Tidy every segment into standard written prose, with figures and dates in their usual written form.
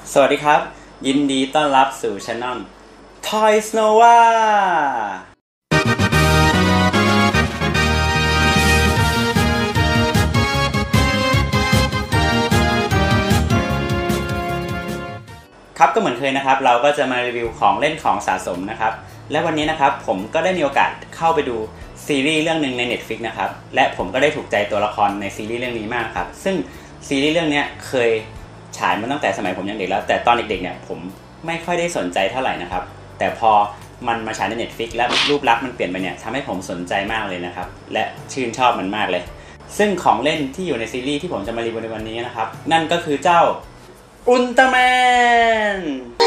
สวัสดีครับยินดีต้อนรับสู่ช่อง Toys Nova ครับก็เหมือนเคยนะครับเราก็จะมารีวิวของเล่นของสะสมนะครับและวันนี้นะครับผมก็ได้มีโอกาสเข้าไปดูซีรีส์เรื่องหนึ่งใน Netflix นะครับและผมก็ได้ถูกใจตัวละครในซีรีส์เรื่องนี้มากครับซึ่งซีรีส์เรื่องนี้เคยฉายมาตั้งแต่สมัยผมยังเด็กแล้วแต่ตอนเด็กๆเนี่ยผมไม่ค่อยได้สนใจเท่าไหร่นะครับแต่พอมันมาฉายใน Netflix และรูปลักษณ์มันเปลี่ยนไปเนี่ยทำให้ผมสนใจมากเลยนะครับและชื่นชอบมันมากเลยซึ่งของเล่นที่อยู่ในซีรีส์ที่ผมจะมารีวิวในวันนี้นะครับนั่นก็คือเจ้าอุลตร้าแมน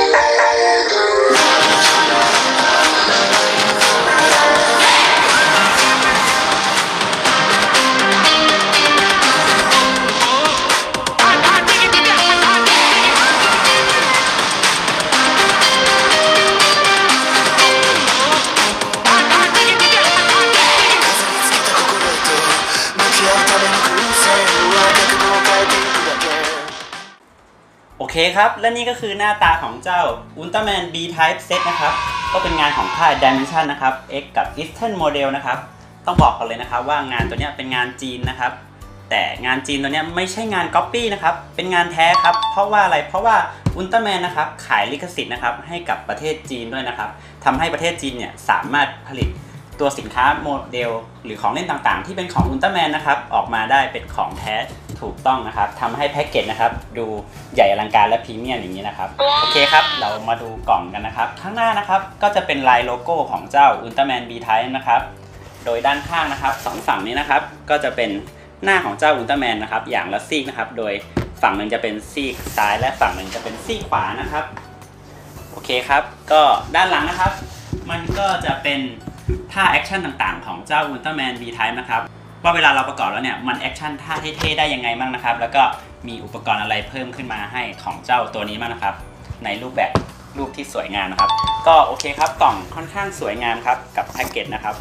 โอเคครับและนี่ก็คือหน้าตาของเจ้า Ultraman B-Type Set นะครับก็เป็นงานของค่าย Dimension นะครับ X กับ Eastern Model นะครับต้องบอกกันเลยนะครับว่างานตัวนี้เป็นงานจีนนะครับแต่งานจีนตัวนี้ไม่ใช่งาน Copy นะครับเป็นงานแท้ครับเพราะว่าอะไรเพราะว่า Ultraman นะครับขายลิขสิทธิ์นะครับให้กับประเทศจีนด้วยนะครับทำให้ประเทศจีนเนี่ยสามารถผลิตตัวสินค้าโมเดลหรือของเล่นต่างๆที่เป็นของ Ultraman นะครับออกมาได้เป็นของแท้ถูกต้องนะครับทำให้แพ็กเกจนะครับดูใหญ่อลังการและพรีเมียมอย่างนี้นะครับโอเคครับเรามาดูกล่องกันนะครับข้างหน้านะครับก็จะเป็นลายโลโก้ของเจ้า Ultraman B-Type นะครับโดยด้านข้างนะครับสองฝั่งนี้นะครับก็จะเป็นหน้าของเจ้า Ultraman นะครับอย่างละซีกนะครับโดยฝั่งหนึ่งจะเป็นซีกซ้ายและฝั่งหนึ่งจะเป็นซีกขวานะครับโอเคครับก็ด้านหลังนะครับมันก็จะเป็นท่าแอคชั่นต่างๆของเจ้า Ultraman B-Type นะครับว่าเวลาเราประกอบแล้วเนี่ยมันแอคชั่นท่าเท่ๆได้ยังไงบ้างนะครับแล้วก็มีอุปกรณ์อะไรเพิ่มขึ้นมาให้ของเจ้าตัวนี้บ้างนะครับในรูปแบบรูปที่สวยงามนะครับก็โอเคครับกล่องค่อนข้างสวยงามครับกับแพ็กเกจนะครับ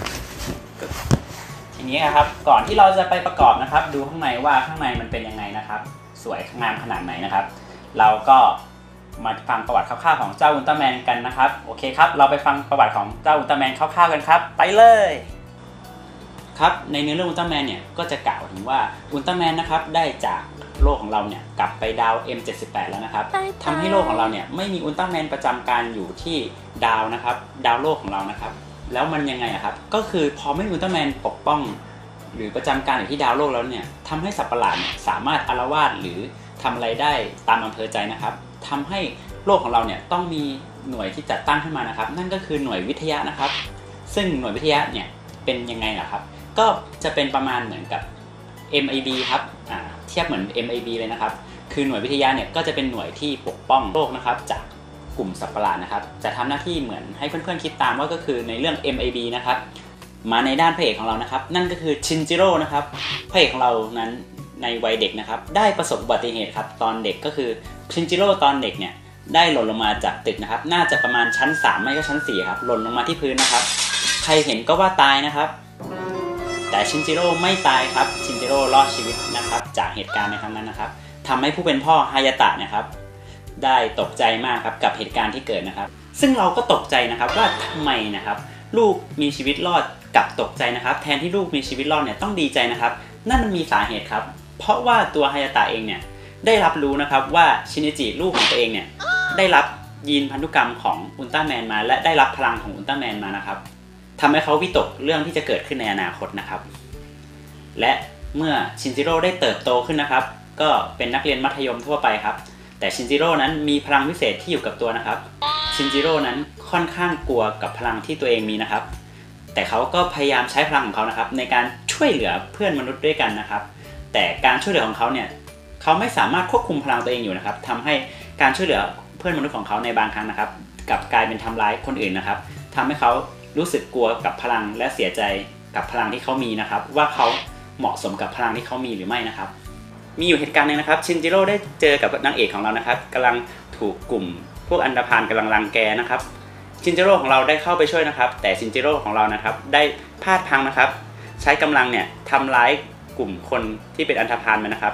ทีนี้นะครับก่อนที่เราจะไปประกอบนะครับดูข้างในว่าข้างในมันเป็นยังไงนะครับสวยงามขนาดไหนนะครับเราก็มาฟังประวัติคร่าวๆของเจ้าอุลตร้าแมนกันนะครับโอเคครับเราไปฟังประวัติของเจ้าอุลตร้าแมนคร่าวๆกันครับไปเลยครับในเนื้อเรื่องอุลตร้าแมนเนี่ยก็จะกล่าวถึงว่าอุลตร้าแมนนะครับได้จากโลกของเราเนี่ยกลับไปดาว M78 แล้วนะครับทำให้โลกของเราเนี่ยไม่มีอุลตร้าแมนประจำการอยู่ที่ดาวนะครับดาวโลกของเรานะครับแล้วมันยังไงอะครับก็คือพอไม่มีอุลตร้าแมนปกป้องหรือประจำการอยู่ที่ดาวโลกแล้วเนี่ยทำให้สัตว์ประหลาดสามารถอาละวาดหรือทำอะไรได้ตามอำเภอใจนะครับทำให้โลกของเราเนี่ยต้องมีหน่วยที่จัดตั้งขึ้นมานะครับนั่นก็คือหน่วยวิทยานะครับซึ่งหน่วยวิทยาเนี่ยเป็นยังไงล่ะครับก็จะเป็นประมาณเหมือนกับ MIB ครับเทียบเหมือน MIB เลยนะครับคือหน่วยวิทยาเนี่ยก็จะเป็นหน่วยที่ปกป้องโลกนะครับจากกลุ่มสัตว์ประหลาดนะครับจะทำหน้าที่เหมือนให้เพื่อนๆคิดตามว่าก็คือในเรื่อง MIB นะครับมาในด้านพระเอกของเรานะครับนั่นก็คือชินจิโร่นะครับพระเอกของเรานั้นในวัยเด็กนะครับได้ประสบอุบัติเหตุครับตอนเด็กก็คือชินจิโร่ตอนเด็กเนี่ยได้หล่นลงมาจากตึกนะครับน่าจะประมาณชั้น3ไม่ก็ชั้น4ครับหล่นลงมาที่พื้นนะครับใครเห็นก็ว่าตายนะครับแต่ชินจิโร่ไม่ตายครับชินจิโร่รอดชีวิตนะครับจากเหตุการณ์ในครั้งนั้นนะครับทำให้ผู้เป็นพ่อฮายาตะนะครับได้ตกใจมากครับกับเหตุการณ์ที่เกิดนะครับซึ่งเราก็ตกใจนะครับว่าทำไมนะครับลูกมีชีวิตรอดกับตกใจนะครับแทนที่ลูกมีชีวิตรอดเนี่ยต้องดีใจนะครับนั่นมันมีสาเหตุครับเพราะว่าตัวฮายาตะเองเนี่ยได้รับรู้นะครับว่าชินิจิลูกของตัวเองเนี่ยได้รับยีนพันธุกรรมของอุลตร้าแมนมาและได้รับพลังของอุลตร้าแมนมานะครับทำให้เขาวิตกเรื่องที่จะเกิดขึ้นในอนาคตนะครับและเมื่อชินจิโร่ได้เติบโตขึ้นนะครับก็เป็นนักเรียนมัธยมทั่วไปครับแต่ชินจิโร่นั้นมีพลังวิเศษที่อยู่กับตัวนะครับชินจิโร่นั้นค่อนข้างกลัวกับพลังที่ตัวเองมีนะครับแต่เขาก็พยายามใช้พลังของเขานะครับในการช่วยเหลือเพื่อนมนุษย์ด้วยกันนะครับแต่การช่วยเหลือของเขาเนี่ยเขาไม่สามารถควบคุมพลังตัวเองอยู่นะครับทำให้การช่วยเหลือเพื่อนมนุษย์ของเขาในบางครั้งนะครับกลับกลายเป็นทำร้ายคนอื่นนะครับทำให้เขารู้สึกกลัวกับพลังและเสียใจกับพลังที่เขามีนะครับว่าเขาเหมาะสมกับพลังที่เขามีหรือไม่นะครับมีอยู่เหตุการณ์นึงนะครับชินจิโร่ได้เจอกับนางเอกของเรานะครับกำลังถูกกลุ่มพวกอันธพาลกำลังรังแกนะครับชินจิโร่ของเราได้เข้าไปช่วยนะครับแต่ชินจิโร่ของเรานะครับได้พลาดพลั้งนะครับใช้กำลังเนี่ยทำร้ายกลุ่มคนที่เป็นอันธพาลไปนะครับ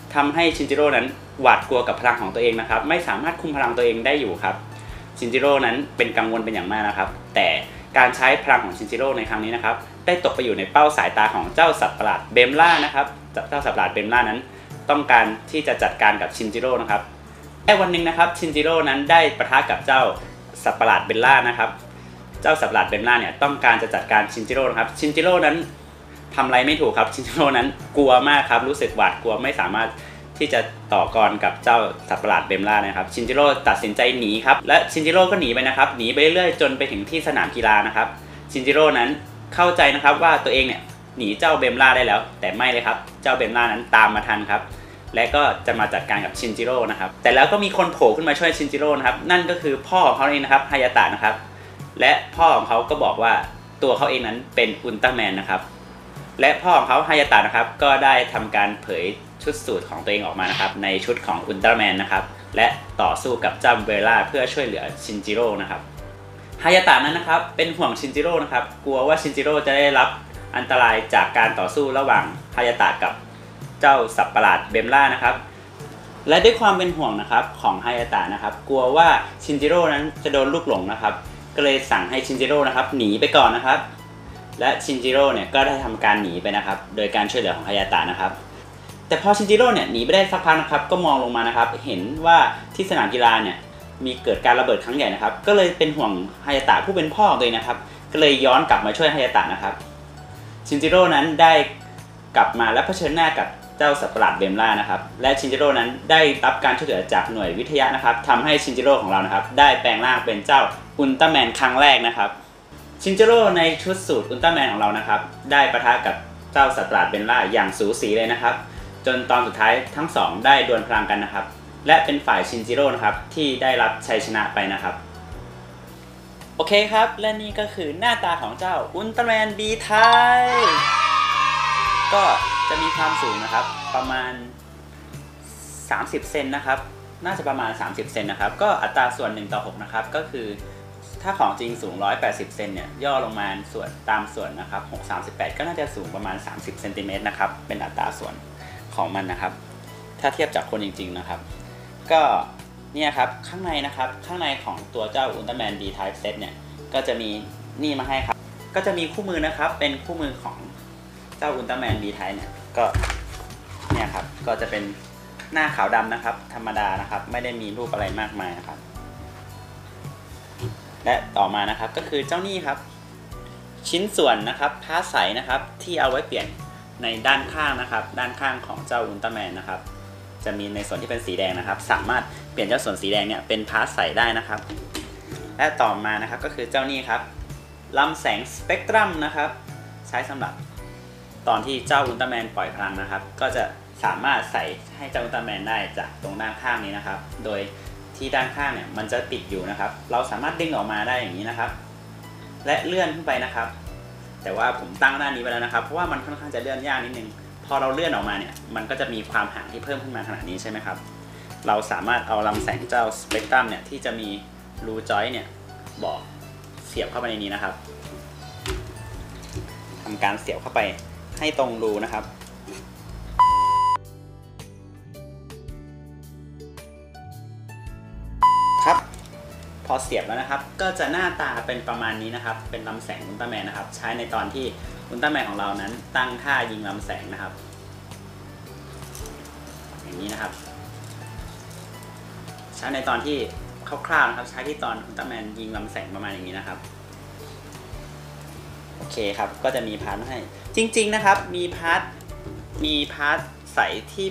ทำให้ชินจิโร่นั้นหวาดกลัวกับพลังของตัวเองนะครับไม่สามารถคุมพลังตัวเองได้อยู่ครับชินจิโร่นั้นเป็นกังวลเป็นอย่างมากนะครับแต่การใช้พลังของชินจิโร่ในครั้งนี้นะครับได้ตกไปอยู่ในเป้าสายตาของเจ้าสัตว์ประหลาดเบมล่านะครับเจ้าสัตว์ประหลาดเบมล่านั้นต้องการที่จะจัดการกับชินจิโร่นะครับแต่วันหนึ่งนะครับชินจิโร่นั้นได้ปะทะกับเจ้าสัตว์ประหลาดเบมล่านะครับเจ้าสัตว์ประหลาดเบมล่าเนี่ยต้องการจะจัดการชินจิโร่นะครับชินจิโร่นั้นทำอะไรไม่ถูกครับชินจิโร่นั้นกลัวมากครับรู้สึกหวาดกลัวไม่สามารถที่จะต่อกรกับเจ้าสัตว์ประหลาดเบมล่านะครับชินจิโร่ตัดสินใจหนีครับและชินจิโร่ก็หนีไปนะครับหนีไปเรื่อยๆจนไปถึงที่สนามกีฬานะครับชินจิโร่นั้นเข้าใจนะครับว่าตัวเองเนี่ยหนีเจ้าเบมล่าได้แล้วแต่ไม่เลยครับเจ้าเบมล่านั้นตามมาทันครับและก็จะมาจัดการกับชินจิโร่นะครับแต่แล้วก็มีคนโผล่ขึ้นมาช่วยชินจิโร่นะครับนั่นก็คือพ่อของเขาเองนะครับฮายาตะนะครับและพ่อของเขาก็บอกว่าตัวเขาเองนั้นเป็นอุลตร้าแมนนะครับและพ่อของเขาฮายาตะนะครับก็ได้ทำการเผยชุดสูตรของตัวเองออกมานะครับในชุดของอุลตร้าแมนนะครับและต่อสู้กับเจ้าเบลล่าเพื่อช่วยเหลือชินจิโร่นะครับฮายาตะนั้นนะครับเป็นห่วงชินจิโร่นะครับกลัวว่าชินจิโร่จะได้รับอันตรายจากการต่อสู้ระหว่างฮายาตะกับเจ้าสัตว์ประหลาดเบมล่านะครับและด้วยความเป็นห่วงนะครับของฮายาตะนะครับกลัวว่าชินจิโร่นั้นจะโดนลูกหลงนะครับก็เลยสั่งให้ชินจิโร่นะครับหนีไปก่อนนะครับและชินจิโร่เนี่ยก็ได้ทำการหนีไปนะครับโดยการช่วยเหลือของฮายาตะนะครับแต่พอชินจิโร่เนี่ยหนีไปได้สักพักนะครับก็มองลงมานะครับเห็นว่าที่สนามกีฬาเนี่ยมีเกิดการระเบิดครั้งใหญ่นะครับก็เลยเป็นห่วงฮายาตะผู้เป็นพ่อของตัวเองนะครับก็เลยย้อนกลับมาช่วยฮายาตะนะครับชินจิโร่นั้นได้กลับมาและเผชิญหน้ากับเจ้าสัตว์ประหลาดเบมล่านะครับและชินจิโร่นั้นได้รับการช่วยเหลือจากหน่วยวิทยานะครับทำให้ชินจิโร่ของเรานะครับได้แปลงร่างเป็นเจ้าอุลตร้าแมนครั้งแรกนะครับชินจิโร่ในชุดสูตรอุลตร้าแมนของเรานะครับได้ปะทะกับเจ้าสัตว์ประหลาดเบมล่าอย่างสูสีเลยนะครับจนตอนสุดท้ายทั้งสองได้ดวลพลังกันนะครับและเป็นฝ่ายชินจิโร่นะครับที่ได้รับชัยชนะไปนะครับโอเคครับและนี่ก็คือหน้าตาของเจ้าอุลตร้าแมนบีไทยก็จะมีความสูงนะครับประมาณ30เซนนะครับน่าจะประมาณ30เซนนะครับก็อัตราส่วน1:6นะครับก็คือถ้าของจริงสูง180เซนเนี่ยย่อลงมาส่วนตามส่วนนะครับ6:38ก็น่าจะสูงประมาณ30เซนติเมตรนะครับเป็นอัตราส่วนของมันนะครับถ้าเทียบจากคนจริงๆนะครับก็เนี่ยครับข้างในนะครับข้างในของตัวเจ้าอุลตร้าแมน B-Type Set เนี่ยก็จะมีนี่มาให้ครับก็จะมีคู่มือนะครับเป็นคู่มือของเจ้าอุลตร้าแมน B-Type เนี่ยก็เนี่ยครับก็จะเป็นหน้าขาวดำนะครับธรรมดานะครับไม่ได้มีรูปอะไรมากมายนะครับและต่อมานะครับก็คือเจ้านี่ครับชิ้นส่วนนะครับพาร์ทใสนะครับที่เอาไว้เปลี่ยนในด้านข้างนะครับด้านข้างของเจ้าอุลตร้าแมนนะครับจะมีในส่วนที่เป็นสีแดงนะครับสามารถเปลี่ยนเจ้าส่วนสีแดงเนี่ยเป็นพาร์ทใสได้นะครับและต่อมานะครับก็คือเจ้านี่ครับลำแสงสเปกตรัมนะครับใช้สำหรับตอนที่เจ้าอุลตร้าแมนปล่อยพลังนะครับก็จะสามารถใส่ให้เจ้าอุลตร้าแมนได้จากตรงด้านข้างนี้นะครับโดยที่ด้านข้างเนี่ยมันจะติดอยู่นะครับเราสามารถดึงออกมาได้อย่างนี้นะครับและเลื่อนขึ้นไปนะครับแต่ว่าผมตั้งด้านนี้ไปแล้วนะครับเพราะว่ามันค่อนข้างจะเลื่อนยากนิดนึงพอเราเลื่อนออกมาเนี่ยมันก็จะมีความห่างที่เพิ่มขึ้นมาขนาดนี้ใช่ไหมครับเราสามารถเอาลำแสงเจ้าสเปกตรัมเนี่ยที่จะมีรูจอยเนี่ยบอกเสียบเข้าไปในนี้นะครับทำการเสียบเข้าไปให้ตรงรูนะครับครับพอเสียบแล้วนะครับก็จะหน้าตาเป็นประมาณนี้นะครับเป็นลำแสงอุลตร้าแมนนะครับใช้ในตอนที่อุลตร้าแมนของเรานั้นตั้งท่ายิงลำแสงนะครับอย่างนี้นะครับใช้ในตอนที่คร่าวๆนะครับใช้ที่ตอนอุลตร้าแมนยิงลำแสงประมาณอย่างนี้นะครับโอเคครับก็จะมีพาร์ทให้จริงๆนะครับมีพาร์ทใสที่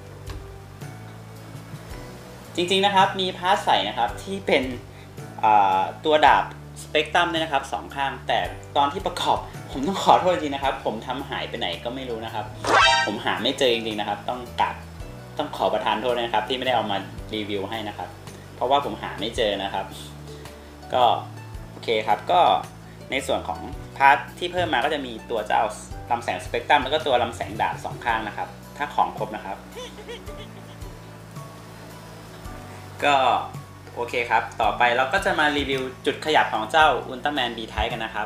จริงๆนะครับมีพาร์ทใสนะครับที่เป็นตัวดาบสเปกตรัมเนี่ยนะครับสองข้างแต่ตอนที่ประกอบผมต้องขอโทษจริงๆนะครับผมทำหายไปไหนก็ไม่รู้นะครับผมหาไม่เจอจริงๆนะครับต้องขอประทานโทษนะครับที่ไม่ได้เอามารีวิวให้นะครับเพราะว่าผมหาไม่เจอนะครับก็โอเคครับก็ในส่วนของพาร์ทที่เพิ่มมาก็จะมีตัวเจ้าลำแสงสเปกตรัมแล้วก็ตัวลำแสงดาบสองข้างนะครับถ้าของครบนะครับก็โอเคครับต่อไปเราก็จะมารีวิวจุดขยับของเจ้าอุลตร้าแมน B-Type กันนะครับ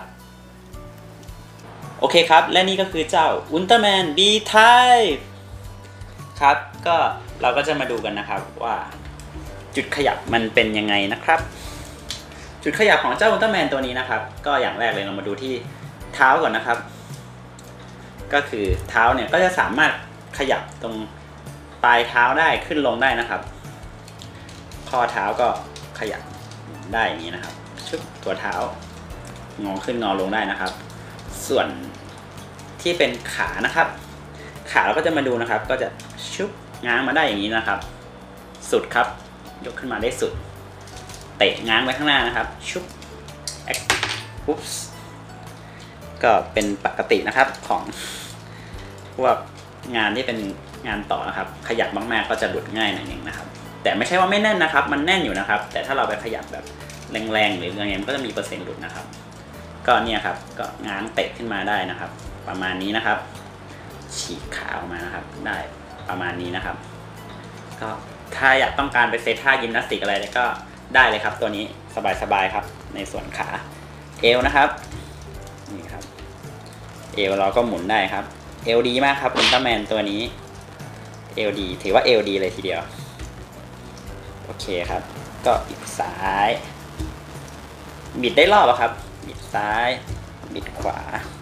โอเคครับและนี่ก็คือเจ้าอุลตร้าแมน B-Type ครับก็เราก็จะมาดูกันนะครับว่าจุดขยับมันเป็นยังไงนะครับ จุดขยับของเจ้าอุลตร้าแมนตัวนี้นะครับก็อย่างแรกเลยเรามาดูที่เท้าก่อนนะครับก็คือเท้าเนี่ยก็จะสามารถขยับตรงปลายเท้าได้ขึ้นลงได้นะครับข้อเท้าก็ขยับได้อย่างนี้นะครับชุบตัวเท้างอขึ้นงอลงได้นะครับส่วนที่เป็นขานะครับขาเราก็จะมาดูนะครับก็จะชุบง้างมาได้อย่างนี้นะครับสุดครับยกขึ้นมาได้สุดเตะง้างไว้ข้างหน้านะครับชุบปุ๊บก็เป็นปกตินะครับของพวกงานที่เป็นงานต่อนะครับขยับมากๆก็จะหลุดง่ายหน่อยนึงนะครับแต่ไม่ใช่ว่าไม่แน่นนะครับมันแน่นอยู่นะครับแต่ถ้าเราไปขยับแบบแรงๆหรืออะไรเงี้ยมันก็จะมีเปอร์เซ็นต์หลุดนะครับก็เนี่ยครับก็ง้างเตะขึ้นมาได้นะครับประมาณนี้นะครับฉีกขาออกมานะครับได้ประมาณนี้นะครับก็ถ้าอยากต้องการไปเซตท่ายิมนาสติกอะไรก็ได้เลยครับตัวนี้สบายๆครับในส่วนขาเอวนะครับนี่ครับเอวเราก็หมุนได้ครับเอวดีมากครับอุลตร้าแมนตัวนี้เอวดีถือว่าเอวดีเลยทีเดียวโอเคครับก็บิดซ้ายบิดได้รอบครับบิดซ้ายบิดขวา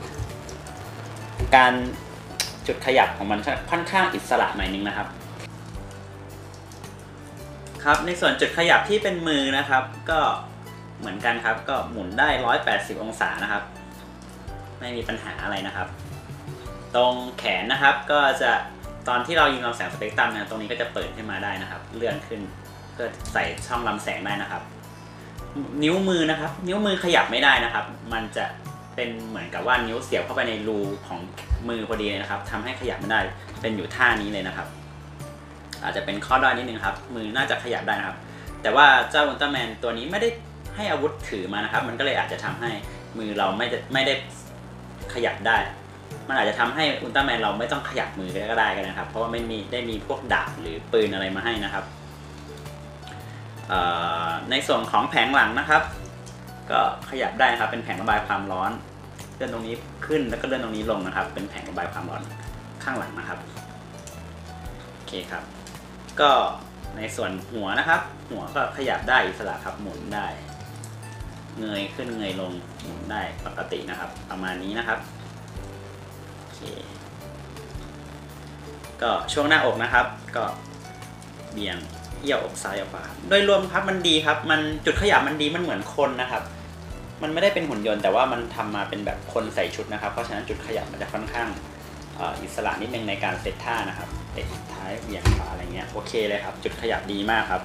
การจุดขยับของมันค่อนข้างอิสระหน่อยนึงนะครับครับในส่วนจุดขยับที่เป็นมือนะครับก็เหมือนกันครับก็หมุนได้180องศานะครับไม่มีปัญหาอะไรนะครับตรงแขนนะครับก็จะตอนที่เรายิงลำแสงสเปกตรัมนะตรงนี้ก็จะเปิดขึ้นมาได้นะครับเลื่อนขึ้นก็ใส่ช่องลำแสงได้นะครับนิ้วมือนะครับนิ้วมือขยับไม่ได้นะครับมันจะเป็นเหมือนกับว่านิ้วเสียบเข้าไปในรูของมือพอดีเลยนะครับทำให้ขยับไม่ได้เป็นอยู่ท่านี้เลยนะครับอาจจะเป็นข้อด้อยนิดนึงครับมือน่าจะขยับได้นะครับแต่ว่าเจ้าอุลตร้าแมนตัวนี้ไม่ได้ให้อาวุธถือมานะครับมันก็เลยอาจจะทำให้มือเราไม่ได้ขยับได้มันอาจจะทำให้อุลตร้าแมนเราไม่ต้องขยับมือก็ได้กันนะครับเพราะว่าไม่มีพวกดาบหรือปืนอะไรมาให้นะครับในส่วนของแผงหลังนะครับก็ขยับได้นะครับเป็นแผงระบายความร้อนเลื่อนตรงนี้ขึ้นแล้วก็เลื่อนตรงนี้ลงนะครับเป็นแผงระบายความร้อนข้างหลังนะครับโอเคครับก็ในส่วนหัวนะครับหัวก็ขยับได้อิสระครับหมุนได้เงยขึ้นเงยลงหมุนได้ปกตินะครับประมาณนี้นะครับโอเคก็ช่วงหน้าอกนะครับก็เบี่ยงเอี้ยวอกซ้ายออกขวาโดยรวมครับมันดีครับมันจุดขยับมันดีมันเหมือนคนนะครับมันไม่ได้เป็นหุ่นยนต์แต่ว่ามันทำมาเป็นแบบคนใส่ชุดนะครับเพราะฉะนั้นจุดขยับมันจะค่อนข้างอิสระนิดนึงในการเซตท่านะครับเตะท้ายเบี่ยงขวาอะไรเงี้ยโอเคเลยครับจุดขยับดีมากครับ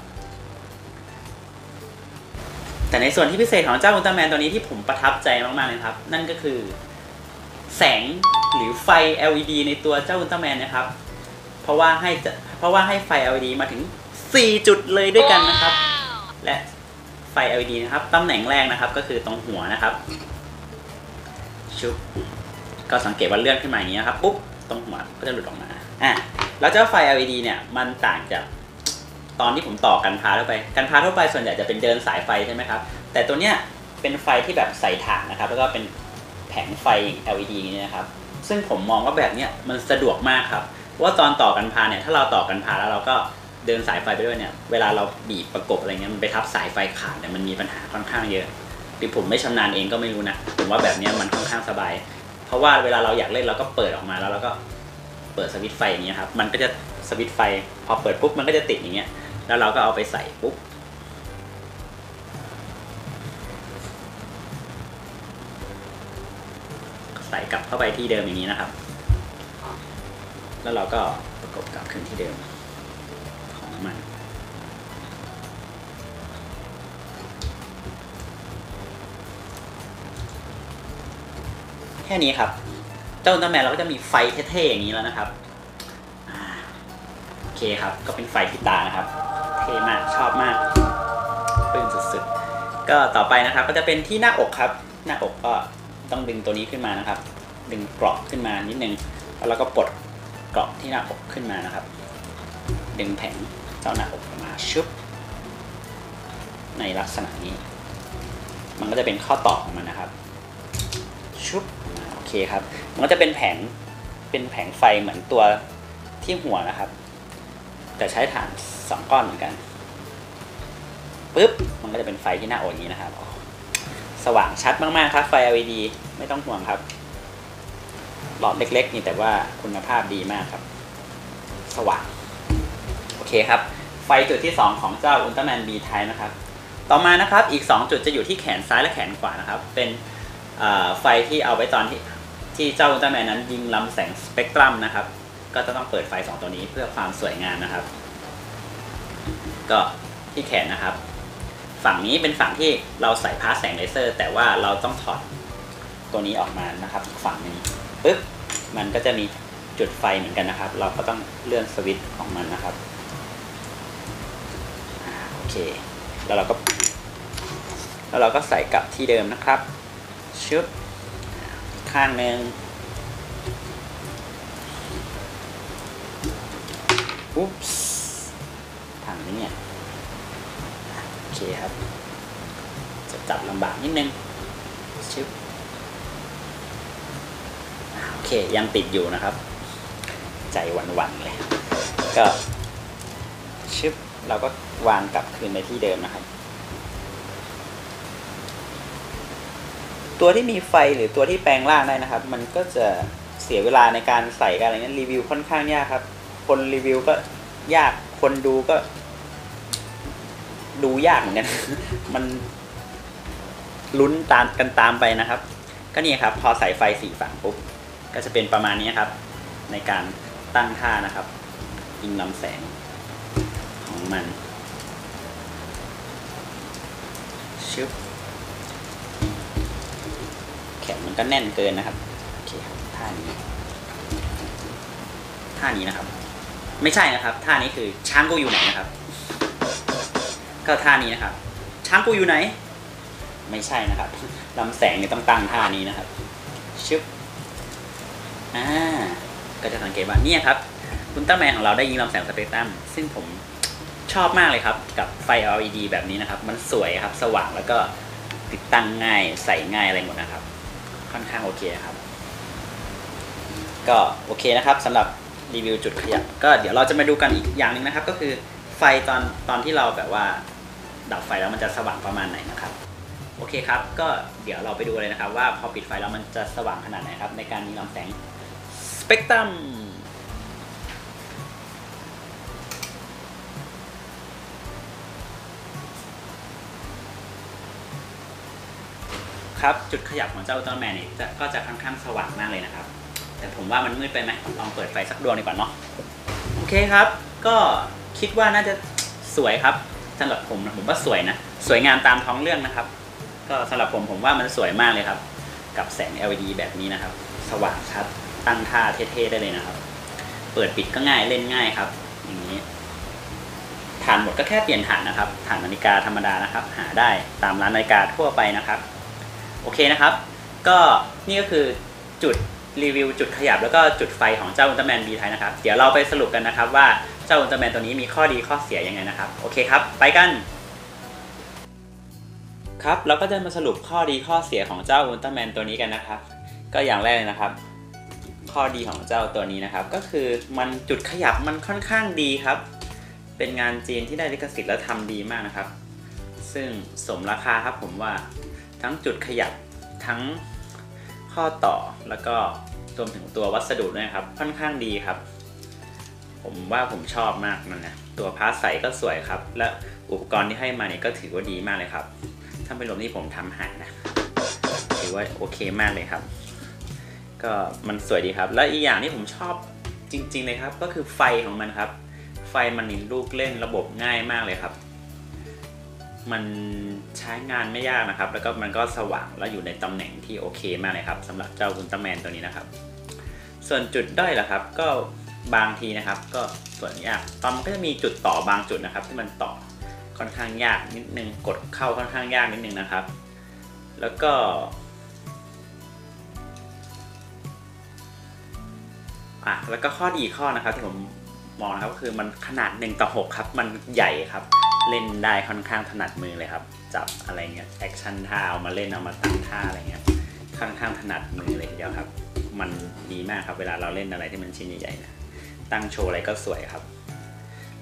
แต่ในส่วนที่พิเศษของเจ้าอุลตร้าแมนตัวนี้ที่ผมประทับใจมากๆเลยครับนั่นก็คือแสงหรือไฟ LED ในตัวเจ้าอุลตร้าแมนนะครับเพราะว่าให้ไฟ LED มาถึง4จุดเลยด้วยกันนะครับและไฟ LED นะครับตำแหน่งแรกนะครับก็คือตรงหัวนะครับชุบก็สังเกตว่าเลื่อนขึ้นมาอย่างนี้นะครับปุ๊บตรงหัวก็จะหลุดออกมาแล้วเจ้าไฟ LED เนี่ยมันต่างจากตอนที่ผมต่อกันพาทั่วไปกันพาทั่วไปส่วนใหญ่จะเป็นเดินสายไฟใช่ไหมครับแต่ตัวเนี้ยเป็นไฟที่แบบใส่ถ่านนะครับแล้วก็เป็นแผงไฟ LED นี่นะครับซึ่งผมมองว่าแบบเนี้ยมันสะดวกมากครับเพราะว่าตอนต่อกันพาเนี่ยถ้าเราต่อกันพาแล้วเราก็เดินสายไฟไปด้วยเนี่ยเวลาเราบีบประกบอะไรเงี้ยมันไปทับสายไฟขาดเนี่ยมันมีปัญหาค่อนข้างเยอะหรือผมไม่ชำนาญเองก็ไม่รู้นะผมว่าแบบนี้มันค่อนข้างสบายเพราะว่าเวลาเราอยากเล่นเราก็เปิดออกมาแล้วเราก็เปิดสวิตช์ไฟอย่างเงี้ยครับมันก็จะสวิตช์ไฟพอเปิดปุ๊บมันก็จะติดอย่างเงี้ยแล้วเราก็เอาไปใส่ปุ๊บใส่กลับเข้าไปที่เดิมอย่างนี้นะครับแล้วเราก็ประกบกลับขึ้นที่เดิมของมันแค่นี้ครับเจ้าอุลตร้าแมนเราก็จะมีไฟเท่ๆอย่างนี้แล้วนะครับโอเคครับก็เป็นไฟที่ตานะครับเท่มากชอบมากปลื้มสุดๆก็ต่อไปนะครับก็จะเป็นที่หน้าอกครับหน้าอกก็ต้องดึงตัวนี้ขึ้นมานะครับดึงเกราะขึ้นมานิดนึงแล้วเราก็ปลดเกราะที่หน้าอกขึ้นมานะครับดึงแผงเจ้าหน้าอกออกมาชุบในลักษณะนี้มันก็จะเป็นข้อต่อของมันนะครับชุบโอเคครับมันก็จะเป็นแผงไฟเหมือนตัวที่หัวนะครับแต่ใช้ถ่าน2ก้อนเหมือนกันปึ๊บมันก็จะเป็นไฟที่หน้าโออย่างนี้นะครับสว่างชัดมากๆครับไฟ LED ไม่ต้องห่วงครับหลอดเล็กๆนี่แต่ว่าคุณภาพดีมากครับสว่างโอเคครับไฟจุดที่2ของเจ้า Ultraman B Type นะครับต่อมานะครับอีก2จุดจะอยู่ที่แขนซ้ายและแขนขวานะครับเป็นไฟที่เอาไว้ตอนที่เจ้า Ultraman นั้นยิงลำแสงสเปกตรัมนะครับก็จะต้องเปิดไฟ2ตัวนี้เพื่อความสวยงามนะครับก็ที่แขนนะครับฝั่งนี้เป็นฝั่งที่เราใส่พาสแสงเลเซอร์แต่ว่าเราต้องถอดตัวนี้ออกมานะครับอีกฝั่งนึงปึ๊บมันก็จะมีจุดไฟเหมือนกันนะครับเราก็ต้องเลื่อนสวิตช์ของมันนะครับโอเคแล้วเราก็ใส่กลับที่เดิมนะครับชึบข้างหนึ่งอุ๊บทางนี้เนี่ยโอเคครับจะจับลำบากนิดนึงชึบโอเคยังติดอยู่นะครับใจหวั่นๆเลยก็ชึบเราก็วางกลับคืนในที่เดิมนะครับตัวที่มีไฟหรือตัวที่แปลงร่างได้นะครับมันก็จะเสียเวลาในการใส่กันอะไรเงี้ยรีวิวค่อนข้างยากครับคนรีวิวก็ยากคนดูก็ดูยากเหมือนกัน มันลุ้นตามไปนะครับก็นี่ครับพอใส่ไฟ4ฝั่งปุ๊บก็จะเป็นประมาณนี้ครับในการตั้งท่านะครับยิงลำแสงของมันชึบแขนมันก็แน่นเกินนะครับโอเคครับท่านี้นะครับไม่ใช่นะครับท่านี้คือช้างกูอยู่ไหนนะครับก็ท่านี้นะครับช้างกูอยู่ไหนไม่ใช่นะครับลำแสงนี่ต้องตั้งท่านี้นะครับชึบก็จะสังเกตว่านี่ครับอุลตร้าแมนของเราได้ยิงลำแสงสเปกตรัมซึ่งผมชอบมากเลยครับกับไฟ LED แบบนี้นะครับมันสวยครับสว่างแล้วก็ติดตั้งง่ายใส่ง่ายอะไรหมดนะครับค่อนข้างโอเคครับก็โอเคนะครับสำหรับรีวิวจุดขยับก็เดี๋ยวเราจะมาดูกันอีกอย่างหนึ่งนะครับก็คือไฟตอนที่เราแบบว่าดับไฟแล้วมันจะสว่างประมาณไหนนะครับโอเคครับก็เดี๋ยวเราไปดูเลยนะครับว่าพอปิดไฟแล้วมันจะสว่างขนาดไหนครับในการยิงลำแสงสเปกตรัมครับจุดขยับของเจ้าอุลตร้าแมนนี่ก็จะค่อนข้างสว่างมากเลยนะครับแต่ผมว่ามันมืดไปไหมลองเปิดไฟสักดวงดีกว่าเนาะโอเคครับก็คิดว่าน่าจะสวยครับสำหรับผมว่าสวยนะสวยงามตามท้องเรื่องนะครับก็สำหรับผมว่ามันสวยมากเลยครับกับแสง LED แบบนี้นะครับสว่างชัดตั้งท่าเท่ๆได้เลยนะครับเปิดปิดก็ง่ายเล่นง่ายครับอย่างนี้ถ่านหมดก็แค่เปลี่ยนถ่านนะครับถ่านนาฬิกาธรรมดานะครับหาได้ตามร้านนาฬิกาทั่วไปนะครับโอเคนะครับก็นี่ก็คือจุดรีวิวจุดขยับแล้วก็จุดไฟของเจ้าอุลตร้าแมน B Type นะครับเดี๋ยวเราไปสรุปกันนะครับว่าเจ้าอุลตร้าแมนตัวนี้มีข้อดีข้อเสียยังไงนะครับโอเคครับไปกันครับเราก็จะมาสรุปข้อดีข้อเสียของเจ้าอุลตร้าแมนตัวนี้กันนะครับก็อย่างแรกเลยนะครับข้อดีของเจ้าตัวนี้นะครับก็คือมันจุดขยับมันค่อนข้างดีครับเป็นงานจีนที่ได้ลิขสิทธิ์และทำดีมากนะครับซึ่งสมราคาครับผมว่าทั้งจุดขยับทั้งข้อต่อแล้วก็รวมถึงตัววัสดุด้วยครับค่อนข้างดีครับผมว่าผมชอบมากนะตัวพาสใสก็สวยครับและอุปกรณ์ที่ให้มาเนี่ยก็ถือว่าดีมากเลยครับถ้าไม่รวมที่ผมทำหายนะถือว่าโอเคมากเลยครับก็มันสวยดีครับและอีกอย่างที่ผมชอบจริงๆเลยครับก็คือไฟของมันครับไฟมันนี่ลูกเล่นระบบง่ายมากเลยครับมันใช้งานไม่ยากนะครับแล้วก็มันก็สว่างแล้วอยู่ในตำแหน่งที่โอเคมากเลยครับสำหรับเจ้าอุลตร้าแมนตัวนี้นะครับส่วนจุดด้อยล่ะครับก็บางทีนะครับก็ส่วนยากตอนมันก็จะมีจุดต่อบางจุดนะครับที่มันต่อค่อนข้างยากนิดนึงกดเข้าค่อนข้างยากนิดนึงนะครับแล้วก็ข้อดีข้อนะครับที่ผมมองนะครับก็คือมันขนาด1:6ครับมันใหญ่ครับเล่นได้ค่อนข้างถนัดมือเลยครับจับอะไรเงี้ยแอคชั่นท่าเอามาเล่นเอามาตั้งท่าอะไรเงี้ยค่อนข้างถนัดมือเลยทีเดียวครับมันดีมากครับเวลาเราเล่นอะไรที่มันชิ้นใหญ่ๆนะตั้งโชว์อะไรก็สวยครับ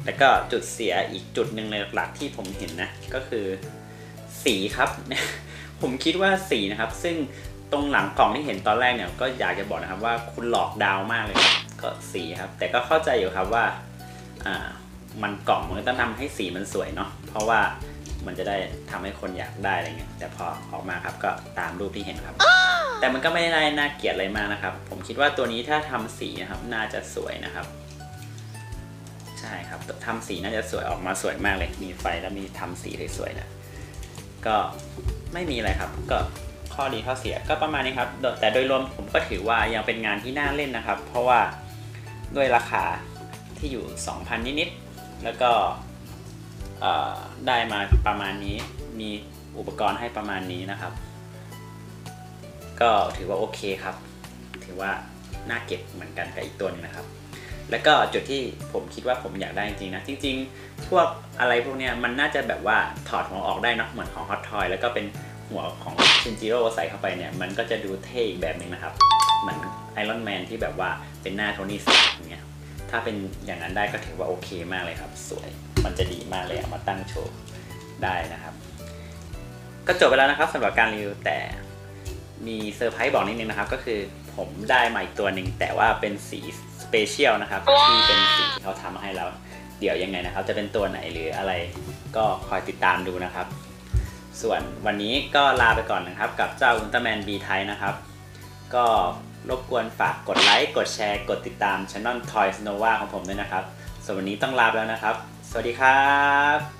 แล้วก็จุดเสียอีกจุดหนึ่งเลยหลักๆที่ผมเห็นนะก็คือสีครับ ผมคิดว่าสีนะครับซึ่งตรงหลังกล่องที่เห็นตอนแรกเนี่ยก็อยากจะบอกนะครับว่าคุณหลอกดาวมากเลยครับก็สีครับแต่ก็เข้าใจอยู่ครับว่ามันกล่องมันต้องทำให้สีมันสวยเนาะเพราะว่ามันจะได้ทำให้คนอยากได้อะไรเงี้ยแต่พอออกมาครับก็ตามรูปที่เห็นครับ แต่มันก็ไม่ได้น่าเกลียดอะไรมากนะครับผมคิดว่าตัวนี้ถ้าทำสีนะครับน่าจะสวยนะครับใช่ครับทำสีน่าจะสวยออกมาสวยมากเลยมีไฟแล้วมีทำสีสวยๆนะก็ไม่มีอะไรครับก็ข้อดีข้อเสียก็ประมาณนี้ครับแต่โดยรวมผมก็ถือว่ายังเป็นงานที่น่าเล่นนะครับเพราะว่าด้วยราคาที่อยู่ 2,000 นิดๆแล้วก็ได้มาประมาณนี้มีอุปกรณ์ให้ประมาณนี้นะครับก็ถือว่าโอเคครับถือว่าน่าเก็บเหมือนกันกับอีกตัวนึงนะครับแล้วก็จุดที่ผมคิดว่าผมอยากได้จริงๆนะจริงๆพวกอะไรพวกนี้มันน่าจะแบบว่าถอดหัวออกได้นะเหมือนของ Hot Toy แล้วก็เป็นหัวของชินจิโร่ใส่เข้าไปเนี่ยมันก็จะดูเท่อีกแบบนึงนะครับเหมือนไอรอนแมนที่แบบว่าเป็นหน้าโทนี่สตาร์กอย่างเงี้ยถ้าเป็นอย่างนั้นได้ก็ถือว่าโอเคมากเลยครับสวยมันจะดีมากเลยเอามาตั้งโชว์ได้นะครับก็จบไปแล้วนะครับสำหรับการรีวิวแต่มีเซอร์ไพรส์บอกนิดนึงนะครับก็คือผมได้มาอีกตัวหนึ่งแต่ว่าเป็นสีสเปเชียลนะครับที่เป็นสีที่เขาทำมาให้เราเดี๋ยวยังไงนะครับจะเป็นตัวไหนหรืออะไรก็คอยติดตามดูนะครับส่วนวันนี้ก็ลาไปก่อนนะครับกับเจ้าอุลตร้าแมนบีไทนะครับก็รบกวนฝากกดไลค์กดแชร์กดติดตามช่อง Toys Nova ของผมด้วยนะครับส่วนวันนี้ต้องลาไปแล้วนะครับสวัสดีครับ